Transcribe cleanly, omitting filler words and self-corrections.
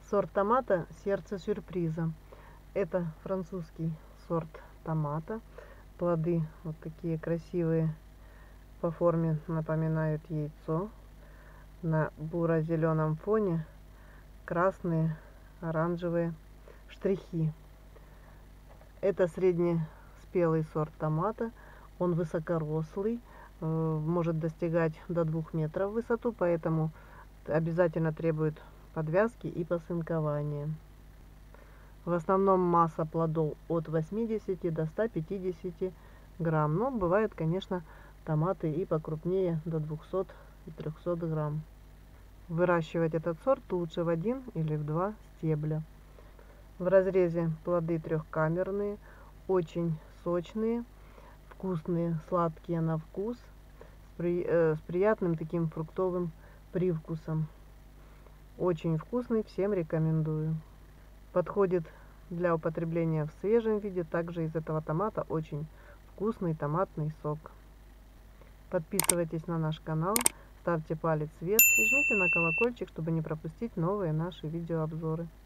Сорт томата «Сердце сюрприза». Это французский сорт томата. Плоды вот такие красивые, по форме напоминают яйцо. На буро-зеленом фоне красные, оранжевые штрихи. Это среднеспелый сорт томата. Он высокорослый, может достигать до 2 метров в высоту, поэтому обязательно требует подвязки и посынкования. В основном масса плодов от 80 до 150 грамм. Но бывают, конечно, томаты и покрупнее, до 200 и 300 грамм. Выращивать этот сорт лучше в 1 или в 2 стебля. В разрезе плоды трехкамерные, очень сочные, вкусные, сладкие на вкус, с приятным таким фруктовым привкусом. Очень вкусный, всем рекомендую. Подходит для употребления в свежем виде. Также из этого томата очень вкусный томатный сок. Подписывайтесь на наш канал, ставьте палец вверх и жмите на колокольчик, чтобы не пропустить новые наши видеообзоры.